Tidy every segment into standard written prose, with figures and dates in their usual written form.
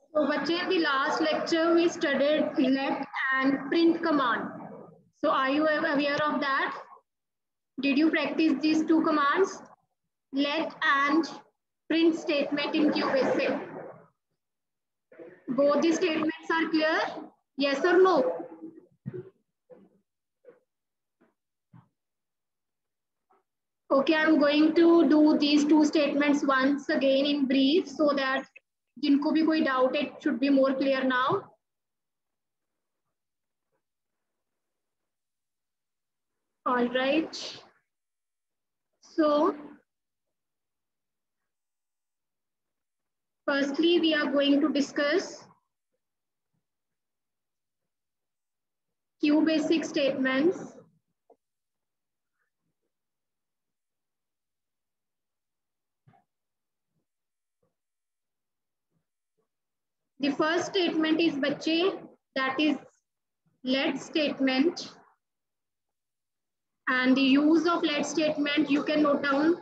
So, बच्चे, in the last lecture we studied let and print command. So, are you aware of that? Did you practice these two commands? Let and print statement in QBasic. Both the statements are clear? Yes or no? Okay, I'm going to do these two statements once again in brief so that जिनको भी कोई doubt it should be more clear now. All right. So, firstly, we are going to discuss QBasic statements. The first statement is बच्चे, that is let statement. And the use of let statement, you can note down.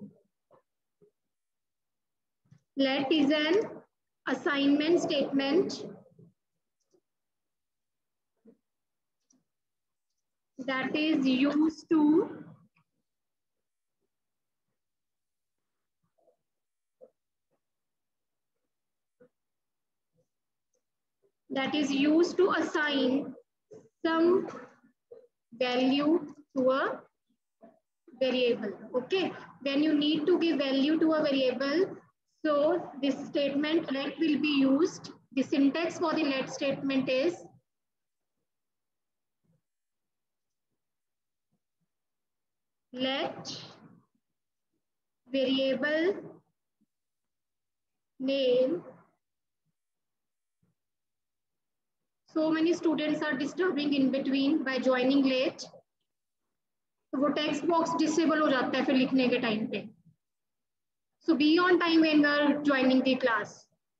Let is an assignment statement that is used to assign some value to a variable. Okay, when you need to give value to a variable, so this statement let will be used. The syntax for the let statement is let variable name. So many students are disturbing in between by joining late. तो वो text box disable हो जाता है फिर लिखने के time पे. So be on time when you are joining the class.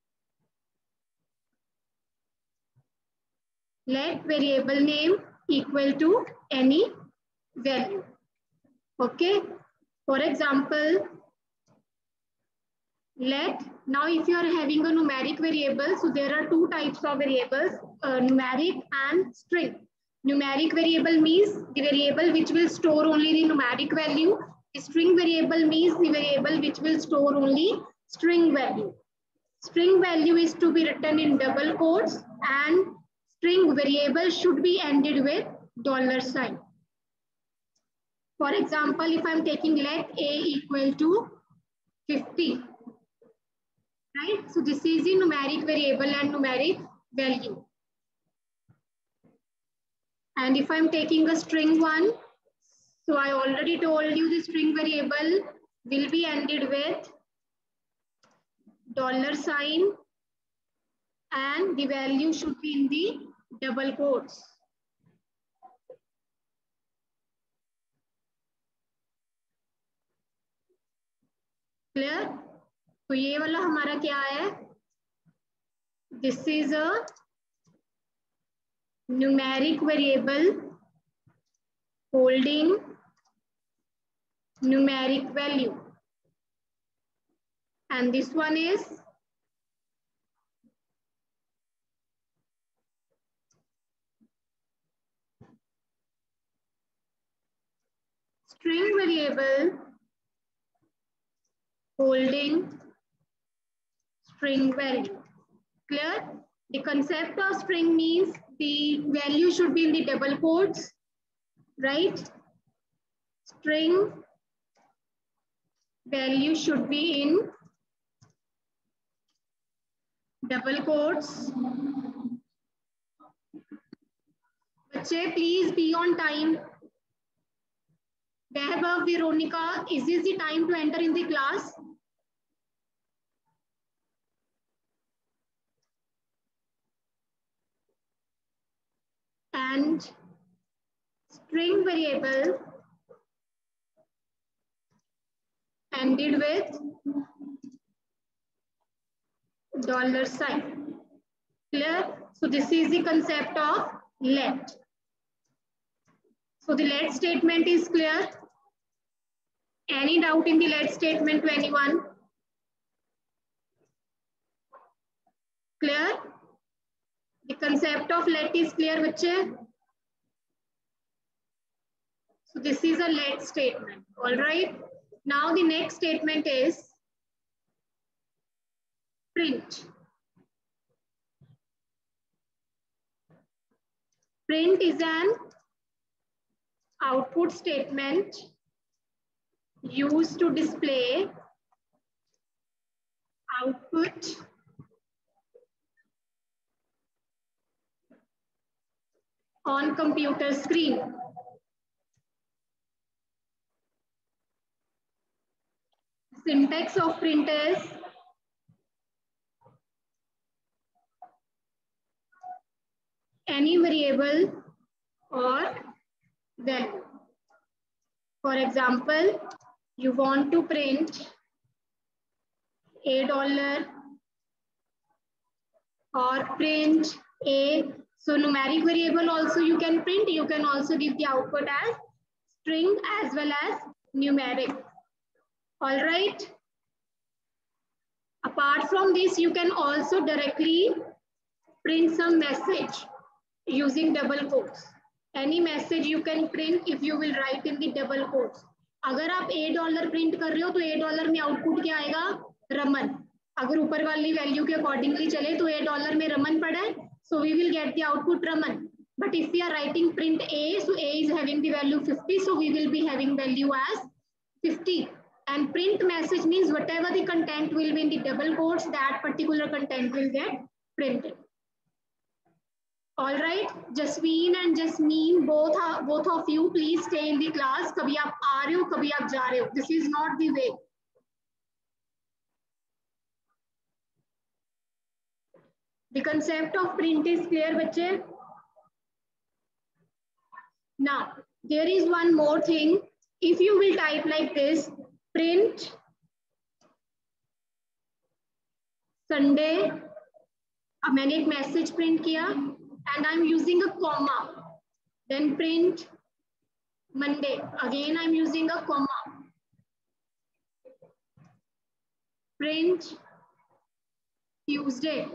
Let variable name equal to any value. Okay. For example, let, now if you are having a numeric variable, so there are two types of variables, numeric and string. Numeric variable means the variable which will store only the numeric value. String variable means the variable which will store only string value. String value is to be written in double quotes and string variable should be ended with $sign. For example, if I'm taking let a equal to 50, right? So this is the numeric variable and numeric value. And if I'm taking a string one, so I already told you the string variable will be ended with $sign and the value should be in the double quotes. Clear? तो ये वाला हमारा क्या है? This is a numeric variable holding numeric value. And this one is string variable holding string value. Clear? The concept of string means the value should be in the double quotes, right? String value should be in double quotes. Bache, please be on time. Vaibhav, Veronica, is this the time to enter in the class? And string variable ended with $sign. Clear? So this is the concept of let. So the let statement is clear. Any doubt in the let statement to anyone? Clear? The concept of let is clear, bachche? So this is a let statement. All right. Now the next statement is print. Print is an output statement used to display output on computer screen. Syntax of print is any variable or value. For example, you want to print $1 or print a. So numeric variable also you can print. You can also give the output as string as well as numeric. All right. Apart from this, you can also directly print some message using double quotes. Any message you can print if you will write in the double quotes. अगर आप $1 print कर रहे हो तो $1 में output क्या आएगा? रमन. अगर ऊपर वाली वैल्यू के अकॉर्डिंगली चले तो $1 में रमन पड़ा है, so we will get the output raman. But if we are writing print a, so a is having the value 50, so we will be having value as 50. And print message means whatever the content will be in the double quotes, that particular content will get printed. All right, Jasmine and Jasmine, both of you, please stay in the class. कभी आप आ रहे हो, कभी आप जा रहे हो. This is not the way. The concept of print is clear, बच्चे. Now, there is one more thing. If you will type like this, print Sunday, मैंने एक message print किया, and I'm using a comma. Then print Monday. Again, I'm using a comma. Print Tuesday.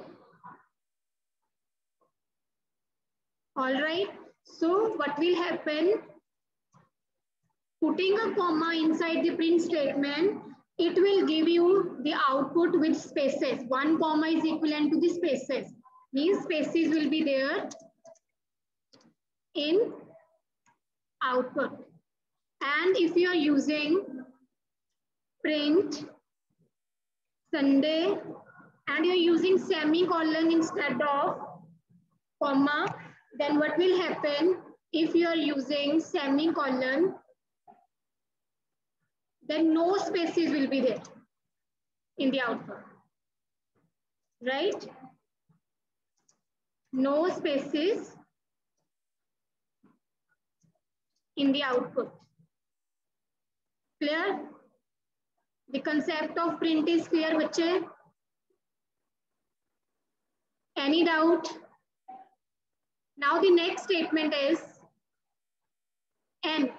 All right. So what will happen? Putting a comma inside the print statement, it will give you the output with spaces. One comma is equivalent to the spaces. These spaces will be there in output. And if you are using print Sunday and you're using semicolon instead of comma, then what will happen? If you are using semicolon, then no spaces will be there in the output, right? No spaces in the output. Clear? The concept of print is clear, bachche? Any doubt? Now the next statement is end.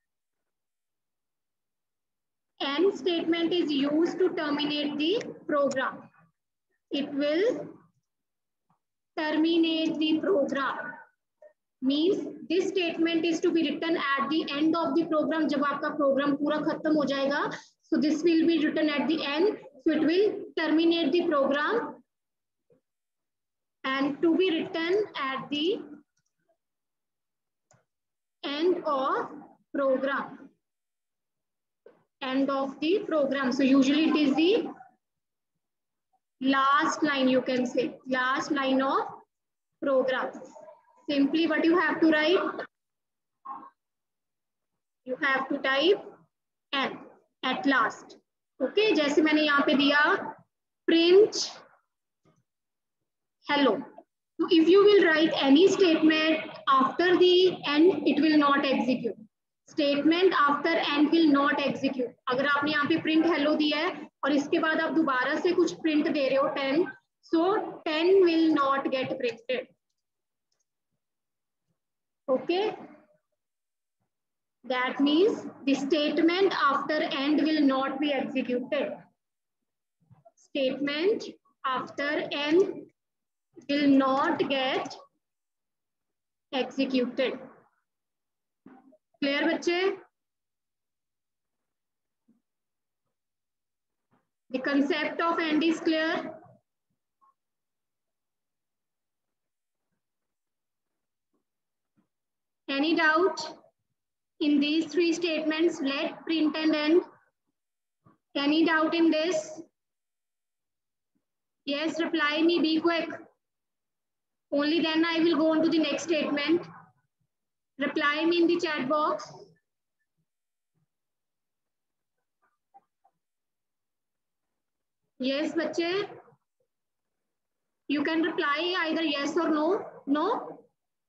End statement is used to terminate the program. It will terminate the program. Means this statement is to be written at the end of the program. जब आपका program पूरा खत्म हो जाएगा, so this will be written at the end. So it will terminate the program and to be written at the end of program. End of the program. So usually it is the last line, you can say, last line of program. Simply what you have to write? You have to type end at last. Okay, जैसे मैंने यहाँ पे दिया print hello. So if you will write any statement after the end, it will not execute. Statement after end will not execute. अगर आपने यहाँ पे print hello दिया है और इसके बाद आप दोबारा से कुछ print दे रहे हो 10, so 10 will not get printed. Okay. That means the statement after end will not be executed. Statement after end will not get executed. Clear बच्चे? The concept of AND is clear. Any doubt in these three statements, let, print and end? Any doubt in this? Yes, reply me, be quick. Only then I will go on to the next statement. Reply me in the chat box. Yes, bache. You can reply either yes or no. No?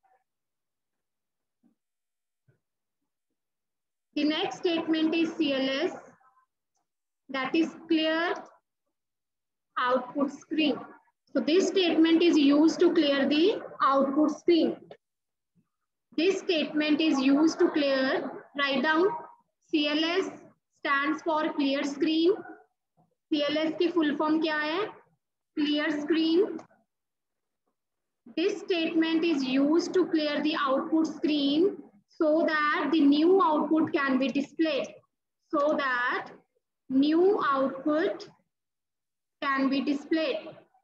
The next statement is CLS. That is clear output screen. So this statement is used to clear the output screen. This statement is used to clear, write down, CLS stands for clear screen. CLS की full form क्या है? Clear screen. This statement is used to clear the output screen so that the new output can be displayed. So that new output can be displayed.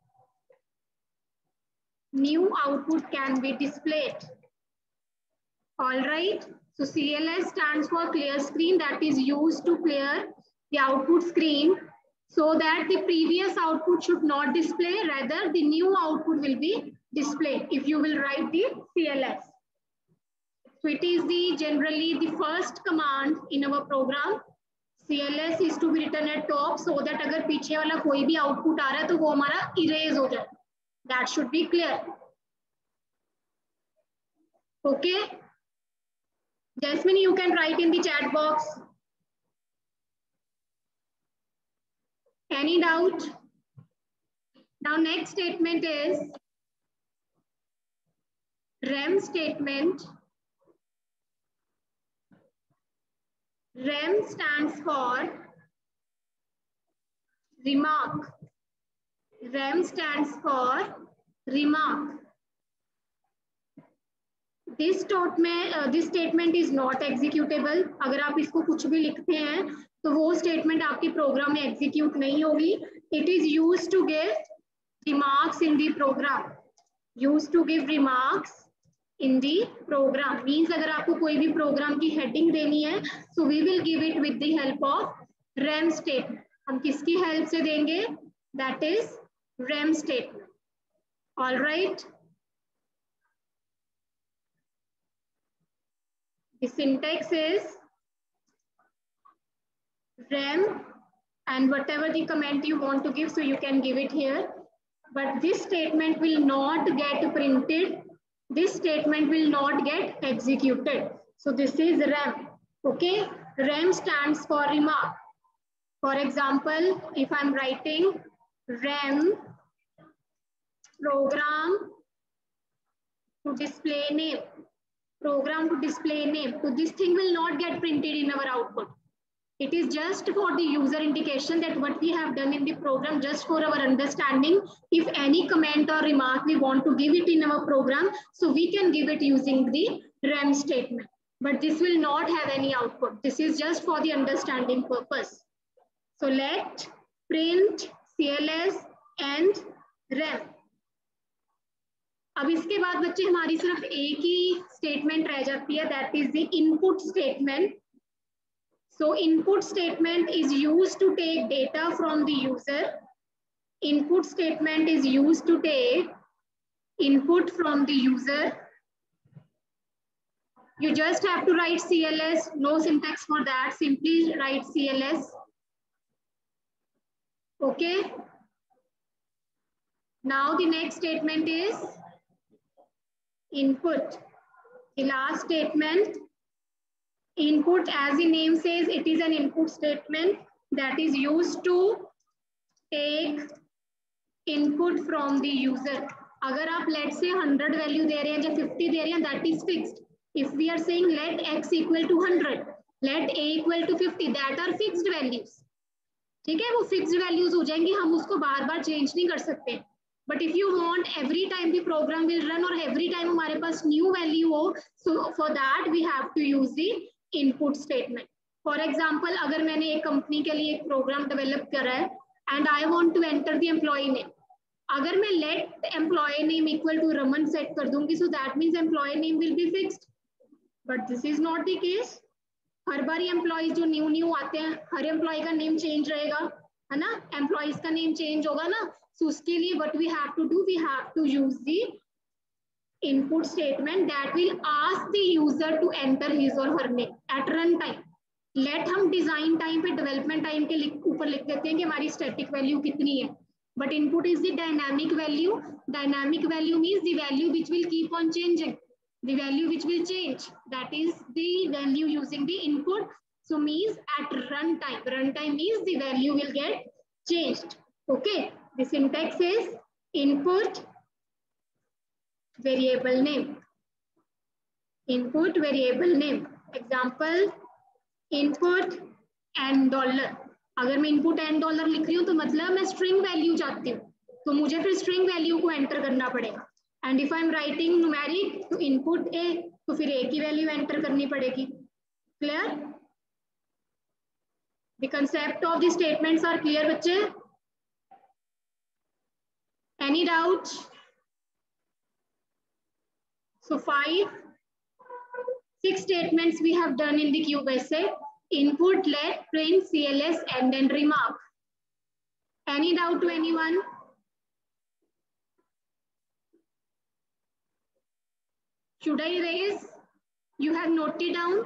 New output can be displayed. All right. So CLS stands for clear screen, that is used to clear the output screen so that the previous output should not display, rather the new output will be displayed if you will write the CLS. So it is the generally the first command in our program. CLS is to be written at top so that अगर पीछे वाला कोई भी output आ रहा है तो वो हमारा erase हो जाए. That should be clear. Okay. Jasmine, you can write in the chat box. Any doubt? Now next statement is REM statement. REM stands for remark. REM stands for remark. This statement is not executable. अगर आप इसको कुछ भी लिखते हैं तो वो statement आपके program में execute नहीं होगी. It is used to give remarks in the program. Used to give remarks in the program. Means अगर आपको कोई भी program की heading देनी है, so we will give it with the help of REM statement. हम किसकी help से देंगे? That is REM statement. All right. The syntax is REM and whatever the comment you want to give, so you can give it here. But this statement will not get printed. This statement will not get executed. So this is REM. Okay. REM stands for remark. For example, if I'm writing REM program to display name. Program to display name. So this thing will not get printed in our output. It is just for the user indication that what we have done in the program, just for our understanding. If any comment or remark we want to give it in our program, so we can give it using the REM statement. But this will not have any output. This is just for the understanding purpose. So let, print, CLS and REM. अब इसके बाद बच्चे हमारी सिर्फ एक ही statement रह जाती है, that is the input statement. So input statement is used to take data from the user. Input statement is used to take input from the user. You just have to write CLS, no syntax for that, simply write CLS. Okay. Now the next statement is input. The last statement, input, as the name says, it is an input statement that is used to take input from the user. अगर आप let's say 100 value दे रहे हैं या 50 दे रहे हैं, that is fixed. If we are saying let x equal to 100, let a equal to 50, that are fixed values. ठीक है, वो fixed values हो जाएंगी, हम उसको बार बार change नहीं कर सकते. But if you want every time the program will run और एवरी टाइम हमारे पास न्यू वैल्यू हो, so for that we have to use the input statement. For example, अगर मैंने एक कंपनी के लिए एक प्रोग्राम डेवलप करा है and I want to enter the employee name, अगर मैं let employee name equal to Raman set कर दूंगी, so that means employee name will be fixed. But this is not the case. हर बार एम्प्लॉयज जो new new आते हैं, हर एम्प्लॉय का नेम चेंज रहेगा, है ना, एम्प्लॉयज का नेम चेंज होगा ना. सो उसके लिए what we have to do, we have to use the input statement that will ask the user to enter his or her name at run time. Let हम design time पे development time के ऊपर लिख देते हैं कि हमारी static value कितनी है, but input is the dynamic value. Dynamic value means the value which will keep on changing, the value which will change, that is the value using the input. So means at run time, run time means the value will get changed. Okay, the syntax is input variable name, input variable name. Example, input $n. अगर मैं input $n लिख रही हूँ तो मतलब मैं string value चाहती हूँ, तो मुझे फिर string value को enter करना पड़ेगा. And if I'm writing numeric तो input a, तो फिर a की value enter करनी पड़ेगी. Clear? The concept of the statements are clear बच्चे? Any doubt? So 6 statements we have done in the QBasic: input, let, print, CLS, and then remark. Any doubt to anyone? Should I raise? You have noted down?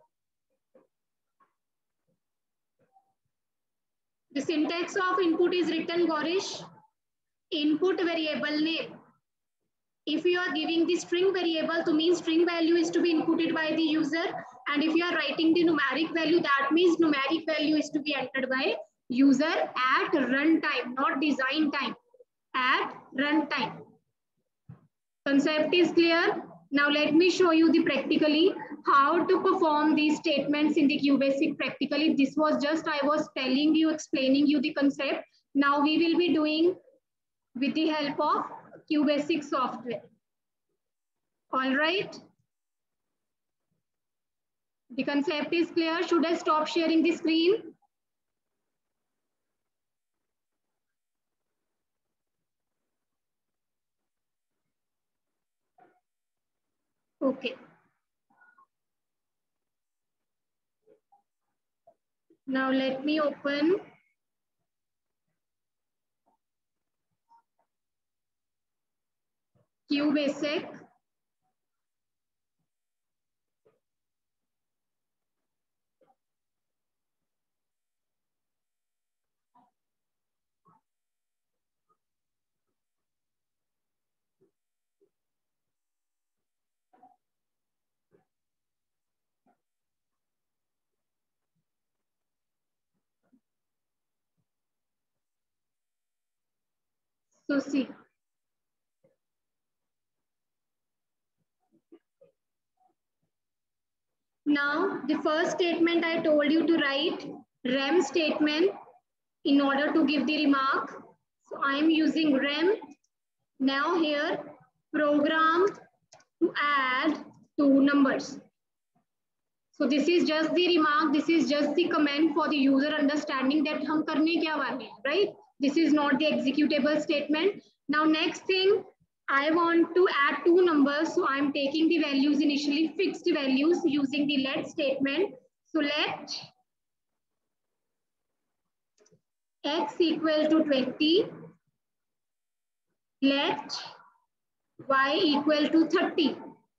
The syntax of input is written, Gaurish. Input variable name. If you are giving the string variable, to mean string value is to be inputted by the user. And if you are writing the numeric value, that means numeric value is to be entered by user at runtime, not design time, at runtime. Concept is clear. Now let me show you the practically how to perform these statements in the QBasic practically. This was just, I was telling you, explaining you the concept. Now we will be doing with the help of QBasic software. All right. The concept is clear. Should I stop sharing the screen? Okay. Now let me open QBasic. So see. Now the first statement I told you to write rem statement in order to give the remark. So I am using rem. Now here program to add 2 numbers. So this is just the remark. This is just the comment for the user understanding that हम करने क्या वाले हैं, right? This is not the executable statement. Now next thing, I want to add 2 numbers. So I'm taking the values, initially fixed values, using the let statement. So let x equal to 20. Let y equal to 30.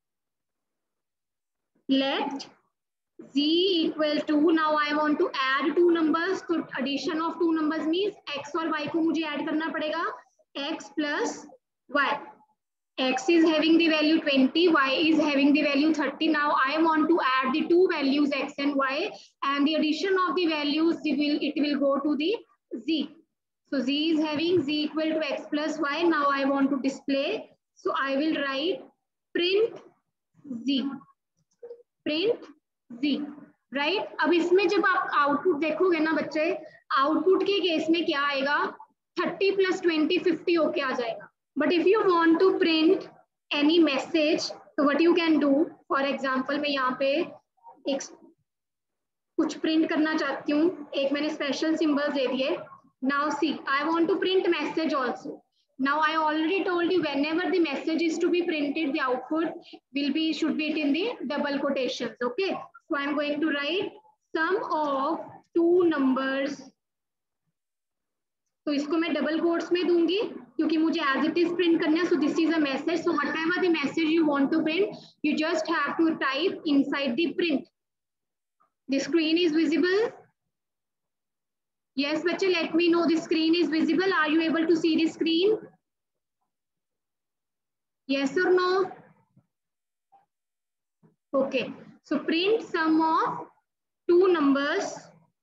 Let z equal to, now I want to add 2 numbers. So addition of 2 numbers means x और y को मुझे add करना पड़ेगा. X plus y. X is having the value 20, y is having the value 30. Now I want to add the 2 values x and y, and the addition of the values, it will go to the z. So z is having z equal to x plus y. Now I want to display. So I will write print z. Print z. Right? अब इसमें जब आप output देखोगे ना बच्चे, output के case में क्या आएगा? 30 + 20 50 होके आ जाएगा. But if you want to print any message, so what you can do, for example मैं यहाँ पे एक कुछ प्रिंट करना चाहती हूँ, एक मैंने स्पेशल सिंबल्स दे दिए. Now see, I want to print message also. Now I already told you whenever the message is to be printed, the output should be in the double quotations. Okay, so I'm going to write sum of two numbers. तो इसको मैं double quotes में दूंगी क्योंकि मुझे as it is print करना है. So this is a message. So whatever the message you want to print, you just have to type inside the print. The screen is visible. Yes, बच्चे, let me know the screen is visible. Are you able to see the screen? Yes or no? Okay. So print sum of two numbers.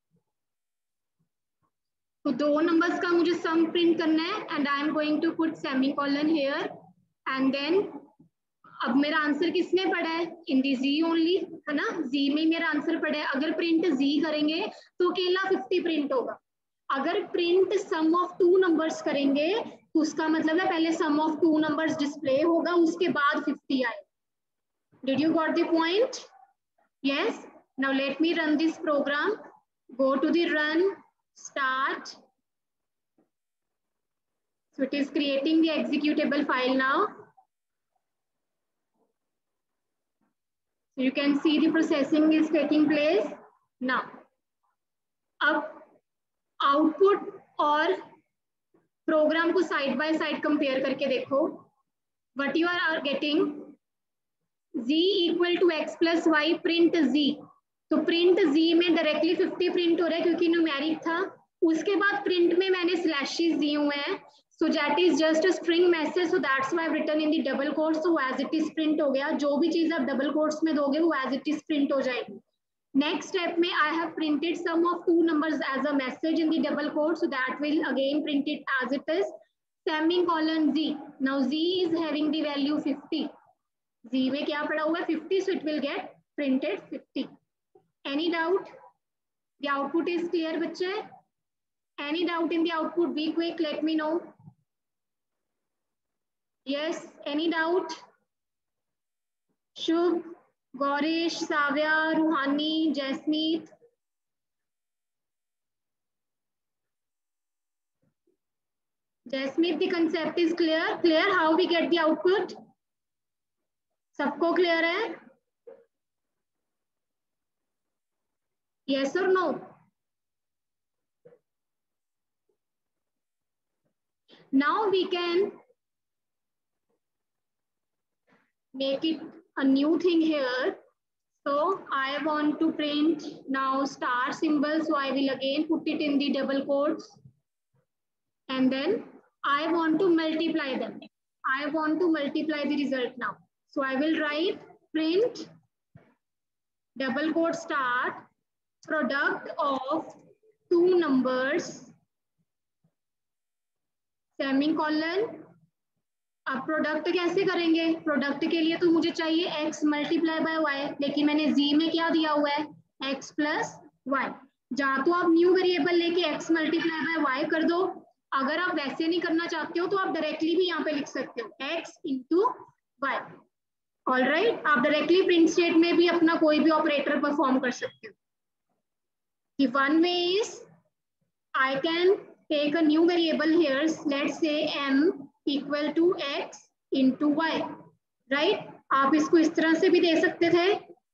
तो दो numbers का मुझे सम print करना है and I am going to put semicolon here and then. अब मेरा answer किसने पढ़ा है? इन दी जी ओनली, है ना? जी में मेरा आंसर पढ़ा है. अगर प्रिंट जी करेंगे तो अकेला 50 प्रिंट होगा. अगर print sum of two numbers करेंगे तो उसका मतलब है पहले sum of two numbers display होगा, उसके बाद 50 आए. Did you got the point? Yes. Now let me run this program. Go to the run, start. So it is creating the executable file now. So you can see the processing is taking place now. अब output और program को side by side compare करके देखो. What you are getting, z = x + y print z. तो print z में directly 50 print हो रहा है क्योंकि न्यूमेरिक था. उसके बाद प्रिंट में मैंने स्लैशेस दिए हुए हैं. So that is just a string message. So that's why I have written in the double quotes. So as it is print हो गया. जो भी चीज आप डबल कोट्स में दोगे वो एज इट इज प्रिंट हो जाएगी. नेक्स्ट स्टेप में I have printed sum of two numbers as a message in the double quote. So that will again print it as it is. Semicolon z. Now z is having the value 50. z में क्या पड़ा हुआ है? 50. So it will get printed 50. Any doubt? The output is clear, बच्चे? Any doubt in the output? Be quick, let me know. Yes, any doubt? Shubh, Gaurish, Savya, Ruhani, Jasmeet. Jasmeet, the concept is clear. Clear how we get the output? सबको clear है? Yes or no? Now we can make it a new thing here. So I want to print now star symbol. So I will again put it in the double quotes. And then I want to multiply them. I want to multiply the result now. So I will write print double quote start product of two numbers सेमीकोलन. अब product कैसे करेंगे? Product के लिए तो मुझे चाहिए x × y, लेकिन मैंने z में क्या दिया हुआ है? x + y. जहाँ तो आप न्यू वेरिएबल लेके x × y कर दो. अगर आप वैसे नहीं करना चाहते हो तो आप डायरेक्टली भी यहाँ पे लिख सकते हो x × y. All right. आप डायरेक्टली प्रिंट स्टेट में भी अपना कोई भी ऑपरेटर परफॉर्म कर सकते हो. The one way is I can take a new variable here. Let's say m = x × y. Right? आप इसको इस तरह से भी दे सकते थे,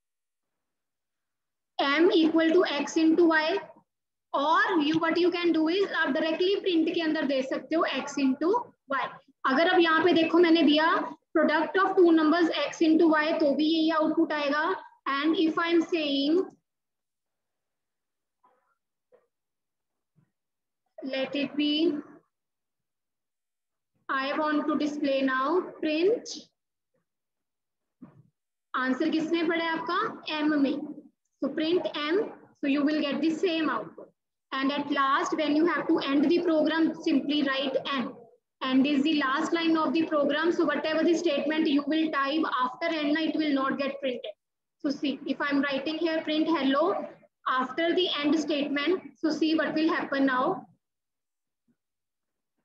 m = x × y. और what you can do is आप डायरेक्टली प्रिंट के अंदर दे सकते हो x × y. अगर अब यहाँ पे देखो मैंने दिया product of two numbers x × y, तो भी यही आउटपुट आएगा. And if I am saying let it be, I want to display now print. Answer किसने पढ़ा है आपका? m में. So print m. So you will get the same output. And at last, when you have to end the program, simply write end. End is the last line of the program. So whatever the statement you will type after end, it will not get printed. So see, if I'm writing here print hello after the end statement, so see what will happen now.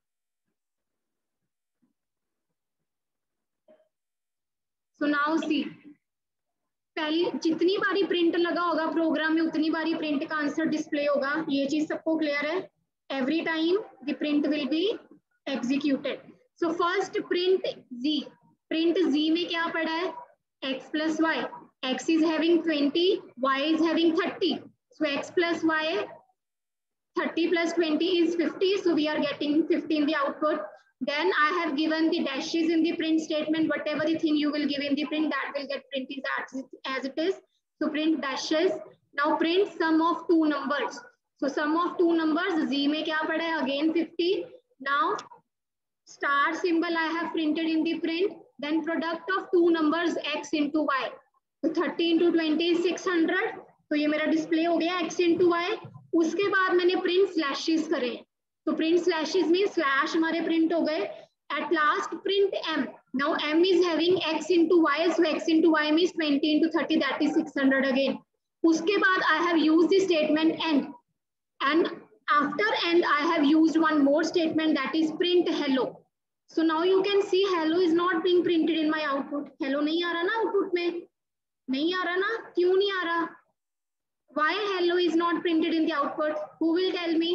So now see, पहले जितनी बारी print लगा होगा programme में उतनी बारी print का answer display होगा। ये चीज सबको क्लियर है? Every time the print will be executed. So first print z, print z में क्या पड़ा है? x plus y, x is having 20, y is having 30, so x plus y 30 plus 20 is 50, so we are getting 50 in the output. Then I have given the dashes in the print statement. Whatever the thing you will give in the print, that will get printed as it is. So print dashes. Now print sum of two numbers. So sum of two numbers, z में क्या पड़ा है? Again 50. Now star symbol I have printed in the print. Then product of two numbers x into y. So 30 into 20 is 600. तो ये मेरा display हो गया x into y. उसके बाद मैंने प्रिंट स्लैशेस करे। तो प्रिंट स्लैशेस में स्लैश हमारे प्रिंट हो गए। At last print m. Now m is having x into y, so x into y means 20 into 30, that is 600 again. उसके बाद I have used the statement end, and after end I have used one more statement, that is print hello. So now you can see hello is not being printed in my output. Hello नहीं आ रहा ना output में? नहीं आ रहा ना? क्यों नहीं आ रहा? Why hello is not printed in the output? Who will tell me?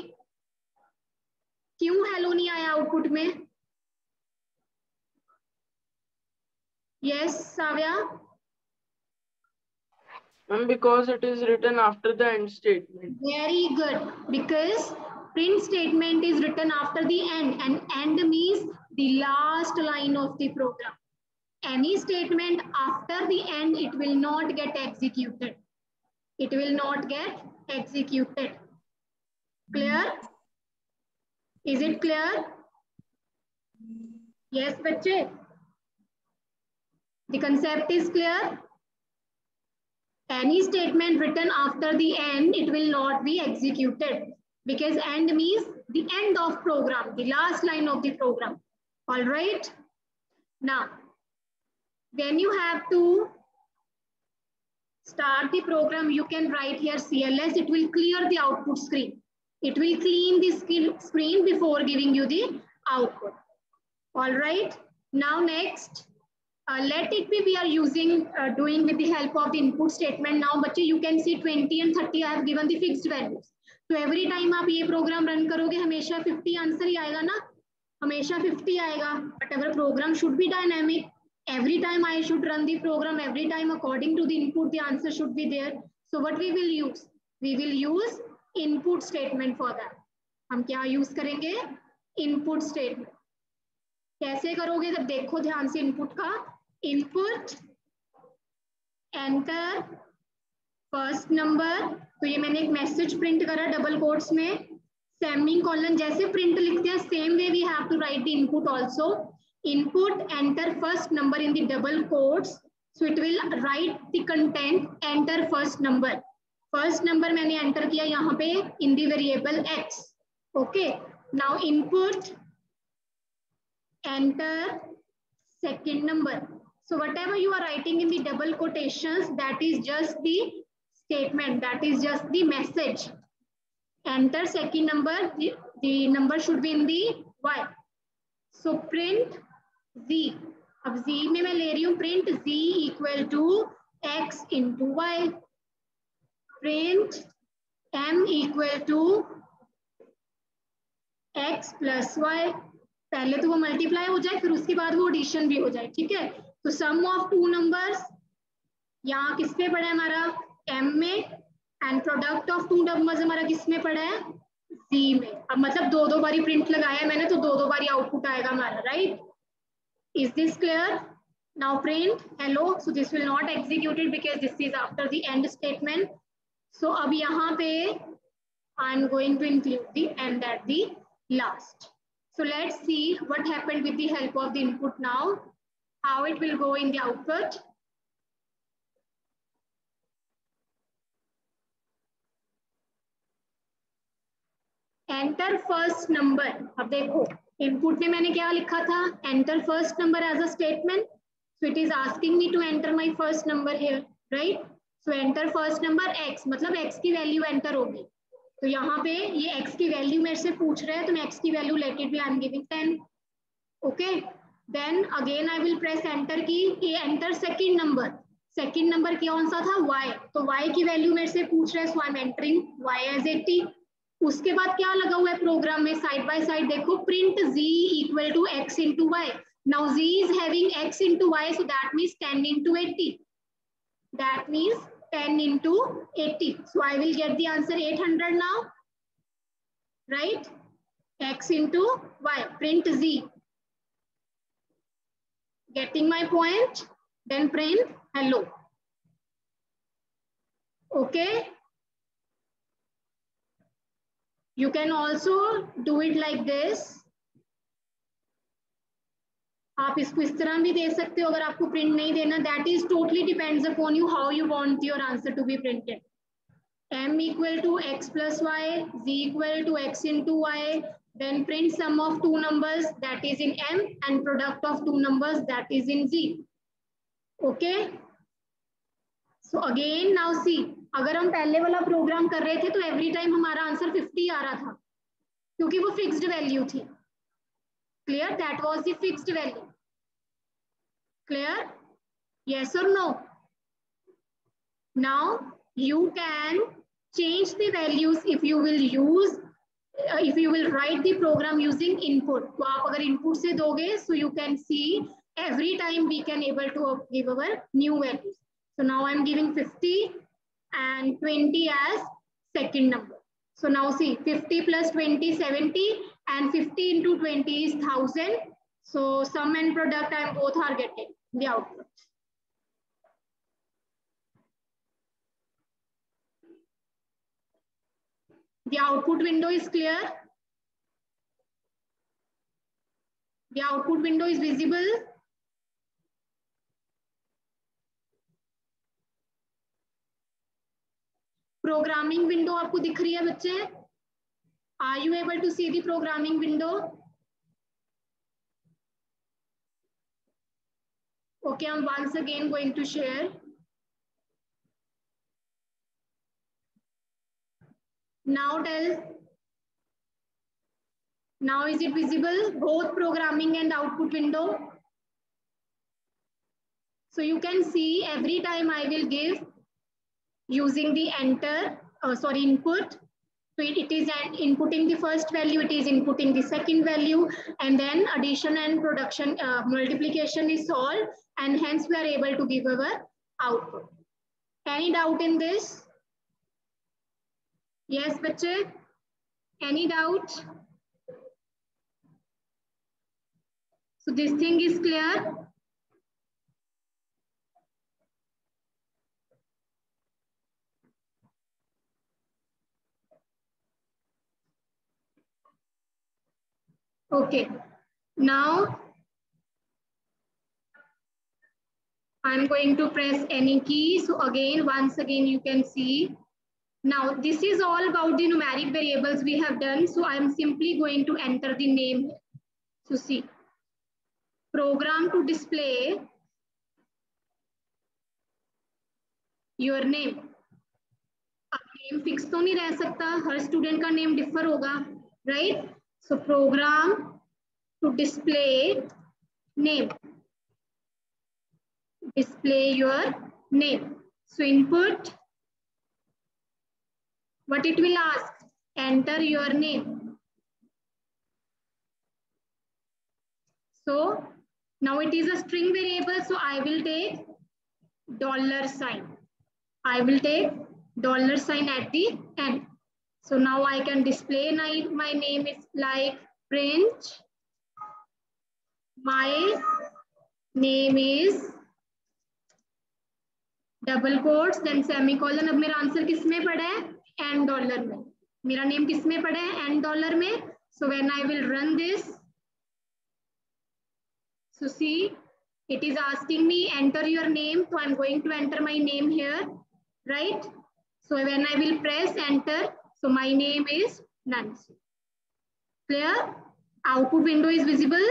क्यों hello नहीं आया output में? Yes, Savya? Because it is written after the end statement. Very good. Because print statement is written after the end, and end means the last line of the program. Any statement after the end, it will not get executed. It will not get executed. Clear? Is it clear? Yes, बच्चे? The concept is clear? Any statement written after the end, it will not be executed, because end means the end of program, the last line of the program. All right. Now, when you have to start the program, you can write here CLS. It will clear the output screen. It will clean the screen before giving you the output. All right. Now next, let it be we are using doing with the help of the input statement. Now बच्चे, you can see 20 and 30 I have given the fixed values. So every time आप ये program run करोगे हमेशा 50 answer ही आएगा ना? हमेशा 50 आएगा. But our program should be dynamic. Every time I should run the program, every time according to the input the answer should be there. So what we will use? We will use input statement for that. हम क्या use करेंगे? Input statement. कैसे करोगे? जब देखो ध्यान से input का, इनपुट एंटर फर्स्ट नंबर, तो ये मैंने एक मैसेज प्रिंट करा डबल कोट्स में, सेमी कॉलन जैसे प्रिंट लिखते हैं same way we have to write the input also. Input enter first number in the double quotes, so it will write the content enter first number. First number मैंने enter किया यहाँ पे in the variable x. Okay, now input enter second number. So whatever you are writing in the double quotations, that is just the statement, that is just the message. Enter second number, the number should be in the y. So print z. अब z में मैं ले रही हूँ print z equal to x into y. Print m equal to x plus y. पहले तो वो multiply हो जाए, फिर उसके बाद वो एडिशन भी हो जाए. ठीक है, तो सम ऑफ टू नंबर्स यहाँ किस पे पड़ा है हमारा? m में. And product of two numbers हमारा किस में पड़ा है? z में. अब मतलब दो दो बारी प्रिंट लगाया मैंने, तो दो दो बारी आउटपुट आएगा हमारा. Right? Is this clear? Now print hello. So this will not executed because this is after the end statement. So अब यहाँ पे I am going to include the end at the last. So let's see what happened with the help of the input now, how it will go in the output. Enter first number. अब देखो input में मैंने क्या लिखा था? Enter first number as a statement. So it is asking me to enter my first number here, right? So enter first number x, मतलब x की value enter होगी. तो यहाँ पे ये x की वैल्यू मेरे से पूछ रहे हैं, तो मैं x की value let it be I am giving 10. Okay, Then again I will press enter की, enter second number. Second number कौन सा था? y. तो y की वैल्यू मेरे से पूछ रहे हैं, so I am entering y as 80. उसके बाद क्या लगा हुआ है प्रोग्राम में? साइड बाय साइड देखो, print z equal to x into y. Now z is having x into y, so that means 10 into 80. That means 10 into 80. So I will get the answer 800 now, right? x into y, print z. Getting my point? Then print hello. Okay. You can also do it like this. आप इसको इस तरह भी दे सकते हो अगर आपको print नहीं देना. That is totally depends upon you how you want your answer to be printed. M equal to x plus y, z equal to x into y. Then print sum of two numbers, that is in M, and product of two numbers, that is in Z. Okay. So again now see, अगर हम पहले वाला programme कर रहे थे तो every time हमारा answer 50 आ रहा था क्योंकि वो फिक्स्ड वैल्यू थी. Clear? That was the fixed value. Clear? Yes or no? Now you can change the values if you will use if you will write the program using input. तो आप अगर input से दोगे, so you can see every time we can able to give our new values. So now I'm giving 50 and 20 as second number. So now see, 50 plus 20, 70, and 50 into 20 is 1000. So sum and product I both are getting the output. The output window is clear. The output window is visible. Programming window आपको दिख रही है बच्चे? Are you able to see the programming window? Okay, I'm once again going to share. Now tell. Now is it visible? Both programming and output window. So you can see every time I will give using the enter, input. So it is inputting the first value, it is inputting the second value, and then addition and production, multiplication is solved, and hence we are able to give our output. Any doubt in this? Yes, bache? Any doubt? So this thing is clear? Okay, now I'm going to press any key. So again, once again, you can see. Now this is all about the numeric variables we have done. So I'm simply going to enter the name. So see, program to display your name. अब name fix तो नहीं रह सकता, हर student का name differ होगा, right? So program to display name. Display your name. So input, what it will ask? Enter your name. So now it is a string variable, so I will take $sign. I will take $sign at the end. So now I can display my name is like print. My name is double quotes then semicolon. अब मेरा answer किस में पड़ा है? $n में. मेरा name किस में पड़ा है? $n में. So when I will run this, so see, it is asking me enter your name. So I'm going to enter my name here, right? So when I will press enter, so my name is Nancy. Clear? Output window is visible.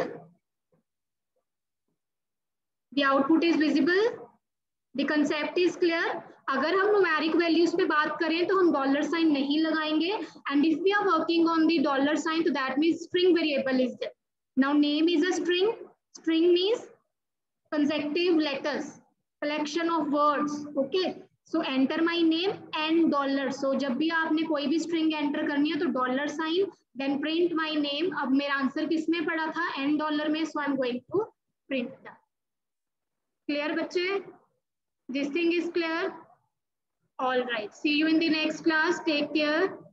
The output is visible. The concept is clear. अगर हम numeric values पे बात करें तो हम $sign नहीं लगाएंगे. And if we are working on the $sign, so that means string variable is there. Now name is a string. String means consecutive letters, collection of words. Okay, so enter my name and dollar. So जब भी आपने कोई भी string enter करनी है तो dollar sign, then print my name. अब मेरा आंसर किस में पड़ा था? n डॉलर में, so I'm going to print that. Clear बच्चे? This thing is clear? All right. See you in the next class. Take care.